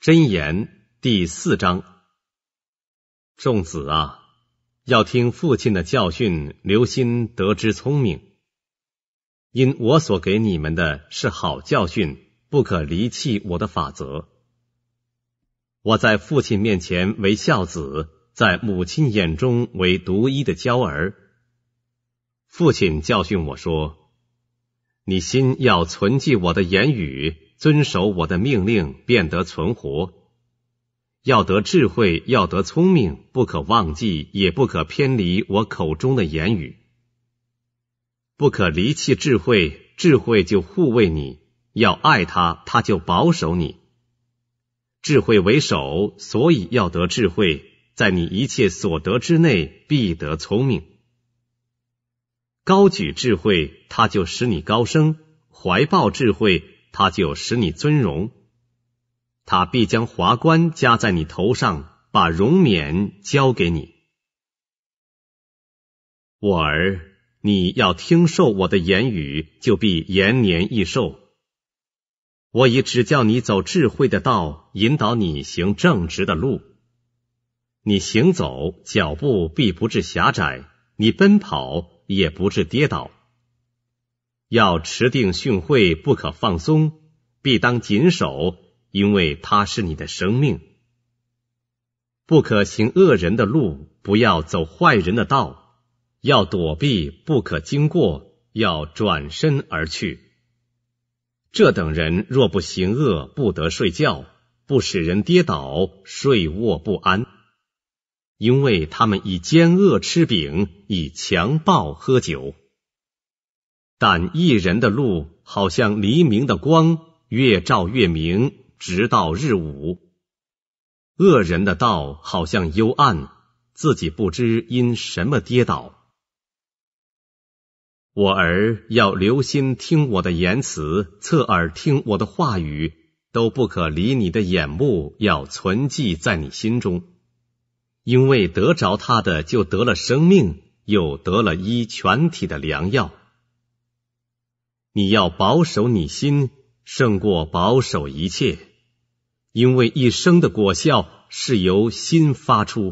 箴言第4章。众子啊，要听父亲的教训，留心得知聪明。因我所给你们的是好教训，不可离弃我的法则。我在父亲面前为孝子，在母亲眼中为独一的娇儿。父亲教训我说：你心要存记我的言语，遵守我的命令，便得存活。要得智慧，要得聪明，不可忘记，也不可偏离我口中的言语。不可离弃智慧，智慧就护卫你；要爱他，他就保守你。智慧为首，所以要得智慧，在你一切所得之内，必得聪明。高举智慧，它就使你高升；怀抱智慧，它就使你尊荣。他必将华冠加在你头上，把荣冕交给你。我儿，你要听受我的言语，就必延年益寿。我已指教你走智慧的道，引导你行正直的路。你行走，脚步必不致狭窄；你奔跑，也不致跌倒。要持定训诲，不可放松，必当谨守，因为它是你的生命。不可行恶人的路，不要走坏人的道，要躲避，不可经过，要转身而去。这等人若不行恶，不得睡觉，不使人跌倒，睡卧不安。因为他们以奸恶吃饼，以强暴喝酒。但义人的路好像黎明的光，越照越明，直到日午。恶人的道好像幽暗，自己不知因什么跌倒。我儿，要留心听我的言辞，侧耳听我的话语，都不可离你的眼目，要存记在你心中。因为得着他的，就得了生命，又得了医全体的良药。你要保守你心，胜过保守一切，因为一生的果效是由心发出。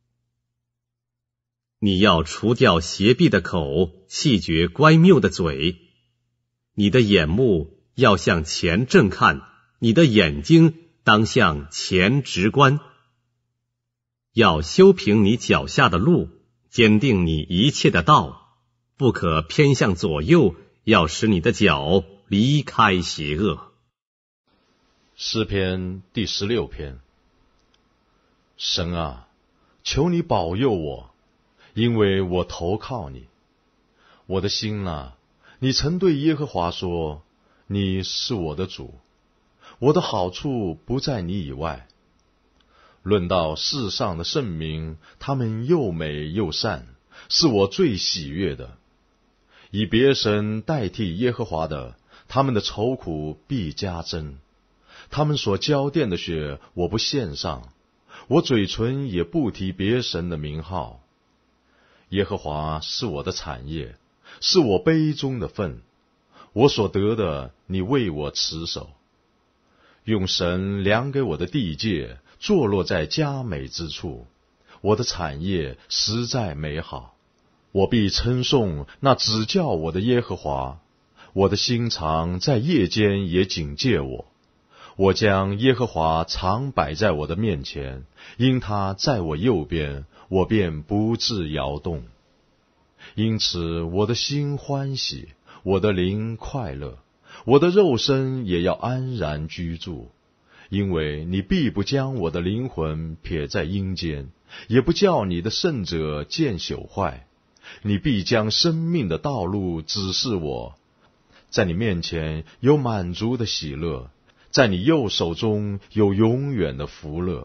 你要除掉邪僻的口，弃绝乖谬的嘴。你的眼目要向前正看，你的眼睛当向前直观。要修平你脚下的路，坚定你一切的道，不可偏向左右，要使你的脚离开邪恶。 诗篇第16篇。神啊，求你保佑我，因为我投靠你。我的心啊，你曾对耶和华说，你是我的主，我的好处不在你以外。论到世上的圣民，他们又美又善，是我最喜悦的。以别神代替耶和华的，他们的愁苦必加增。他们所浇奠的血，我不献上，我嘴唇也不提别神的名号。耶和华是我的产业，是我杯中的分，我所得的，你为我持守。用神量给我的地界，坐落在佳美之处，我的产业实在美好。我必称颂那指教我的耶和华，我的心肠在夜间也警戒我。我将耶和华常摆在我的面前，因他在我右边，我便不致摇动。因此我的心欢喜，我的灵快乐，我的肉身也要安然居住。因为你必不将我的灵魂撇在阴间，也不叫你的圣者见朽坏。你必将生命的道路指示我，在你面前有满足的喜乐，在你右手中有永远的福乐。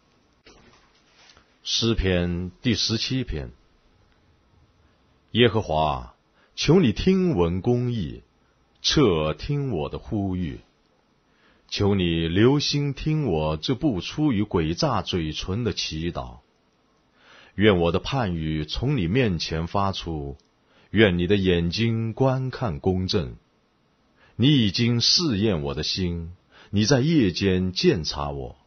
诗篇第17篇。耶和华，求你听闻公义，侧耳听我的呼吁。求你留心听我这不出于诡诈嘴唇的祈祷。愿我的判语从你面前发出，愿你的眼睛观看公正。你已经试验我的心，你在夜间鉴察我，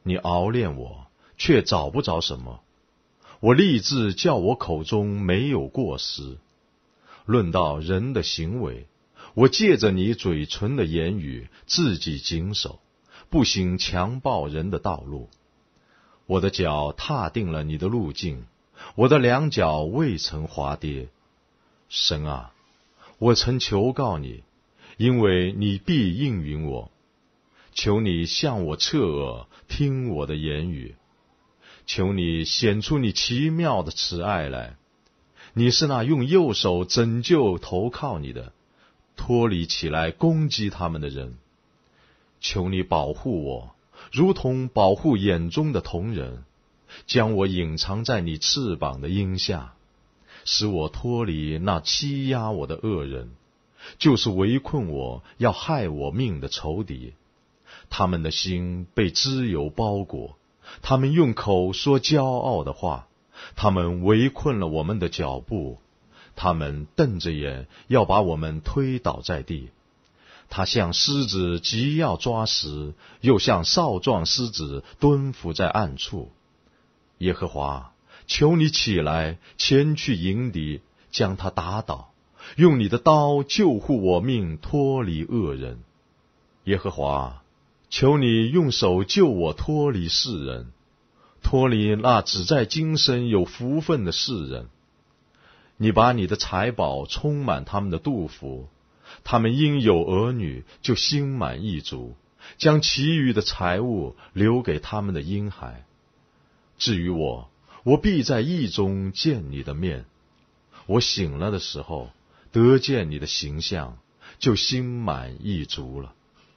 你熬炼我，却找不着什么。我立志叫我口中没有过失。论到人的行为，我借着你嘴唇的言语，自己谨守，不行强暴人的道路。我的脚踏定了你的路径，我的两脚未曾滑跌。神啊，我曾求告你，因为你必应允我。求你向我侧耳，听我的言语。求你显出你奇妙的慈爱来。你是那用右手拯救投靠你的，脱离起来攻击他们的人。求你保护我，如同保护眼中的瞳人，将我隐藏在你翅膀的荫下，使我脱离那欺压我的恶人，就是围困我要害我命的仇敌。他们的心被脂油包裹，他们用口说骄傲的话，他们围困了我们的脚步，他们瞪着眼要把我们推倒在地。他像狮子急要抓食，又像少壮狮子蹲伏在暗处。耶和华，求你起来，前去迎敌，将他打倒，用你的刀救护我命，脱离恶人。耶和华，求你用手救我脱离世人，脱离那只在今生有福分的世人。你把你的财宝充满他们的肚腹，他们因有儿女就心满意足，将其余的财物留给他们的婴孩。至于我，我必在意中见你的面。我醒了的时候，得见你的形象，就心满意足了。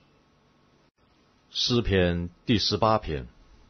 诗篇第18篇。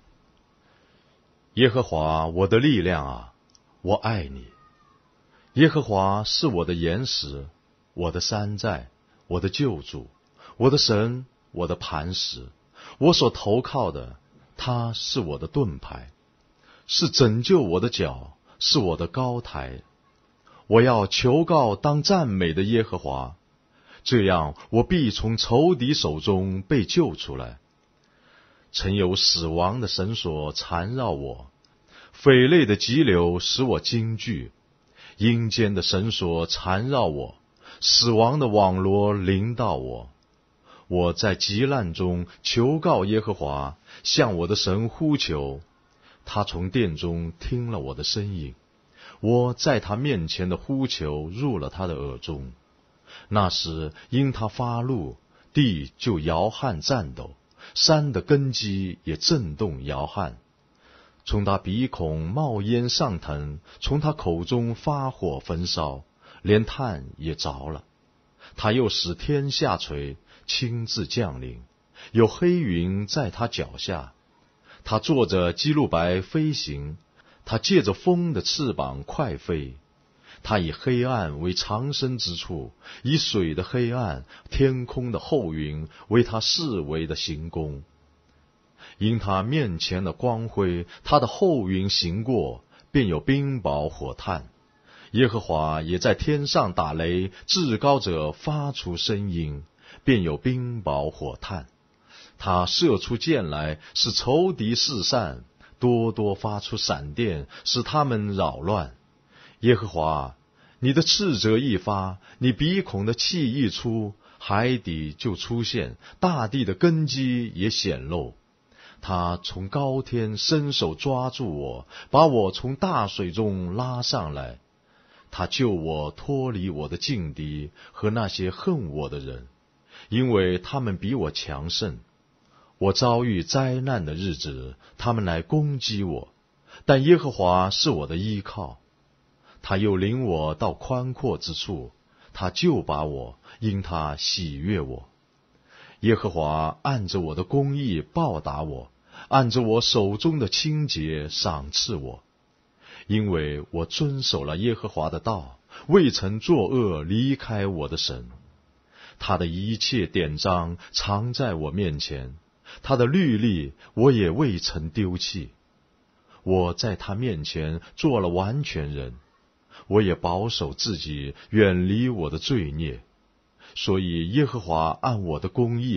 耶和华我的力量啊，我爱你。耶和华是我的岩石，我的山寨，我的救主，我的神，我的磐石，我所投靠的，他是我的盾牌，是拯救我的脚，是我的高台。我要求告当赞美的耶和华，这样我必从仇敌手中被救出来。曾有死亡的绳索缠绕我，匪类的急流使我惊惧，阴间的绳索缠绕我，死亡的网罗临到我。我在急难中求告耶和华，向我的神呼求。他从殿中听了我的声音，我在他面前的呼求入了他的耳中。那时因他发怒，地就摇撼颤抖，山的根基也震动摇撼。从他鼻孔冒烟上腾，从他口中发火焚烧，连炭也着了。他又使天下垂，亲自降临，有黑云在他脚下。他坐着基路伯飞行，他借着风的翅膀快飞。他以黑暗为藏身之处，以水的黑暗、天空的厚云为他四围的行宫。因他面前的光辉，他的后云行过，便有冰雹火炭。耶和华也在天上打雷，至高者发出声音，便有冰雹火炭。他射出箭来，使仇敌四散，多多发出闪电，使他们扰乱。耶和华，你的斥责一发，你鼻孔的气一出，海底就出现，大地的根基也显露。他从高天伸手抓住我，把我从大水中拉上来。他救我脱离我的劲敌和那些恨我的人，因为他们比我强盛。我遭遇灾难的日子，他们来攻击我，但耶和华是我的依靠。他又领我到宽阔之处，他救拔我，因他喜悦我。耶和华按着我的公义报答我，按着我手中的清洁赏赐我。因为我遵守了耶和华的道，未曾作恶离开我的神。他的一切典章藏在我面前，他的律例我也未曾丢弃。我在他面前做了完全人，我也保守自己，远离我的罪孽。所以耶和华按我的公义，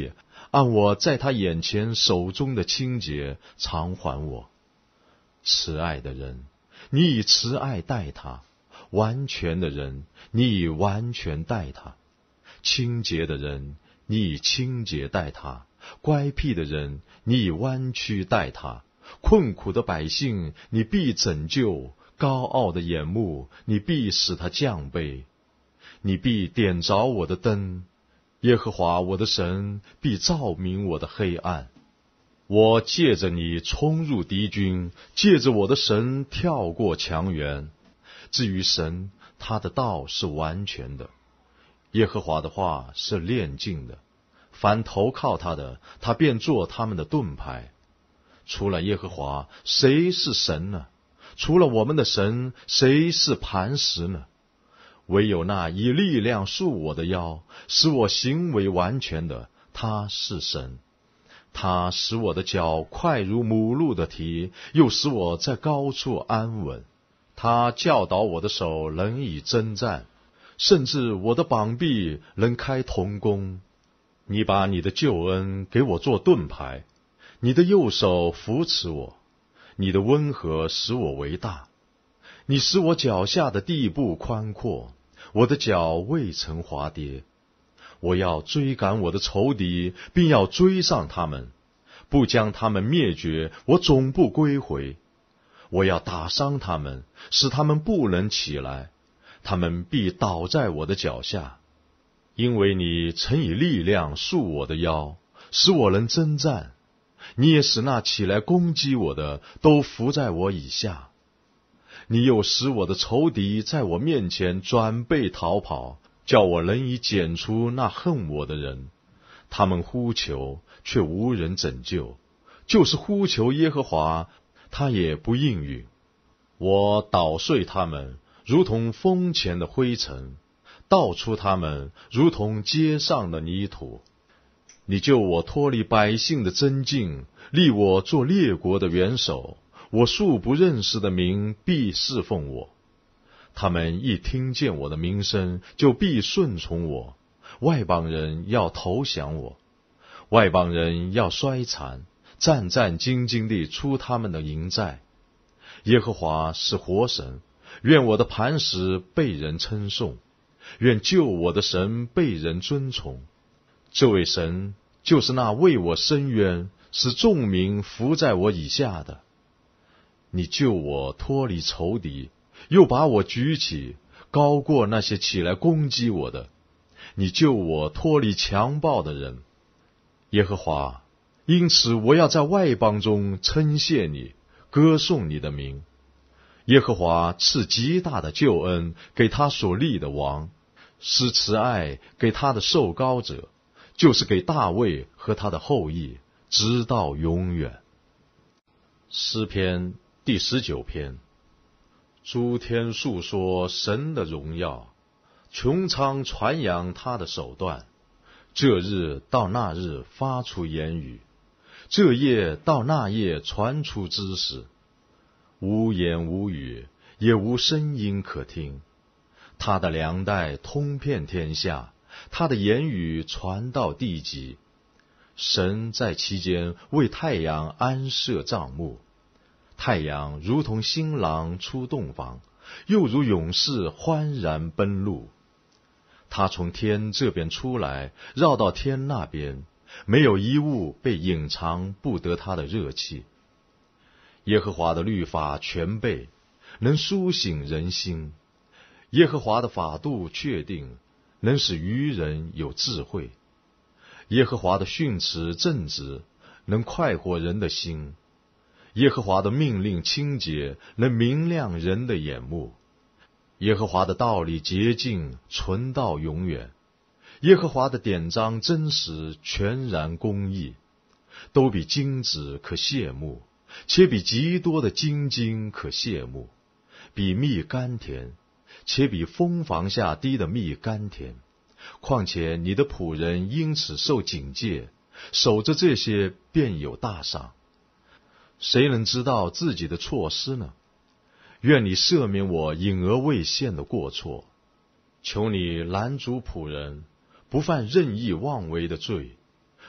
按我在他眼前手中的清洁偿还我。慈爱的人，你以慈爱待他；完全的人，你以完全待他；清洁的人，你以清洁待他；乖僻的人，你以弯曲待他；困苦的百姓，你必拯救；高傲的眼目，你必使他降卑。你必点着我的灯，耶和华我的神必照明我的黑暗。我借着你冲入敌军，借着我的神跳过墙垣。至于神，他的道是完全的，耶和华的话是炼净的。凡投靠他的，他便做他们的盾牌。除了耶和华，谁是神呢？除了我们的神，谁是磐石呢？唯有那以力量束我的腰，使我行为完全的，他是神。他使我的脚快如母鹿的蹄，又使我在高处安稳。他教导我的手能以征战，甚至我的膀臂能开铜弓。你把你的救恩给我做盾牌，你的右手扶持我，你的温和使我为大。你使我脚下的地步宽阔，我的脚未曾滑跌。我要追赶我的仇敌，并要追上他们，不将他们灭绝，我总不归回。我要打伤他们，使他们不能起来，他们必倒在我的脚下。因为你曾以力量束我的腰，使我能征战，你也使那起来攻击我的都伏在我以下。你又使我的仇敌在我面前转背逃跑，叫我能以剪除那恨我的人。他们呼求，却无人拯救，就是呼求耶和华，他也不应允。我捣碎他们，如同风前的灰尘，倒出他们，如同街上的泥土。你救我脱离百姓的争竞，立我做列国的元首。我素不认识的民必侍奉我。他们一听见我的名声，就必顺从我。外邦人要投降我，外邦人要衰残，战战兢兢地出他们的营寨。耶和华是活神，愿我的磐石被人称颂，愿救我的神被人尊崇。这位神就是那为我伸冤，使众民伏在我以下的。你救我脱离仇敌，又把我举起，高过那些起来攻击我的。你救我脱离强暴的人。耶和华，因此我要在外邦中称谢你，歌颂你的名。耶和华赐极大的救恩给他所立的王，施慈爱给他的受膏者，就是给大卫和他的后裔，直到永远。诗篇第19篇。诸天述说神的荣耀，穹苍传扬他的手段。这日到那日发出言语，这夜到那夜传出知识。无言无语，也无声音可听。他的粮袋通遍天下，他的言语传到地极。神在其间为太阳安设帐幕，太阳如同新郎出洞房，又如勇士欢然奔路。他从天这边出来，绕到天那边，没有一物被隐藏不得他的热气。耶和华的律法全备，能苏醒人心。耶和华的法度确定，能使愚人有智慧。耶和华的训词正直，能快活人的心。耶和华的命令清洁，能明亮人的眼目。耶和华的道理洁净，存到永远。耶和华的典章真实，全然公义，都比金子可羡慕，且比极多的金金可羡慕，比蜜甘甜，且比蜂房下滴的蜜甘甜。况且你的仆人因此受警戒，守着这些便有大赏。谁能知道自己的错失呢？愿你赦免我隐而未现的过错，求你拦阻仆人，不犯任意妄为的罪，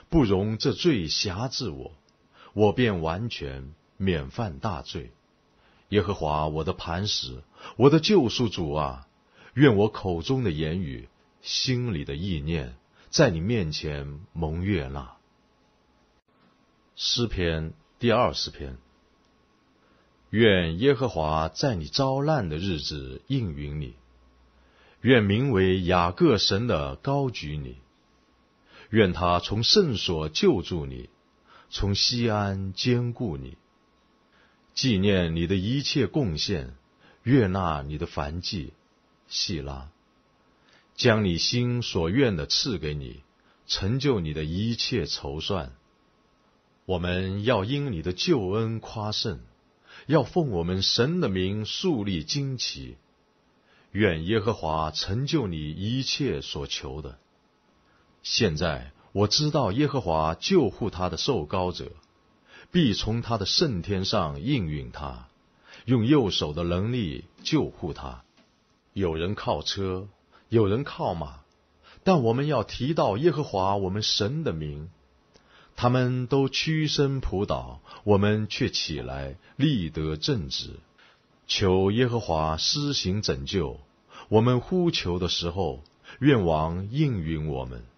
不容这罪辖制我，我便完全免犯大罪。耶和华我的磐石，我的救赎主啊，愿我口中的言语，心里的意念，在你面前蒙悦纳。诗篇第20篇。愿耶和华在你遭难的日子应允你，愿名为雅各神的高举你，愿他从圣所救助你，从西安坚固你，纪念你的一切贡献，悦纳你的燔祭，细拉，将你心所愿的赐给你，成就你的一切筹算。我们要因你的救恩夸胜，要奉我们神的名树立旌旗。愿耶和华成就你一切所求的。现在我知道耶和华救护他的受膏者，必从他的圣天上应允他，用右手的能力救护他。有人靠车，有人靠马，但我们要提到耶和华我们神的名。他们都屈身仆倒，我们却起来立得正直。求耶和华施行拯救，我们呼求的时候，愿王应允我们。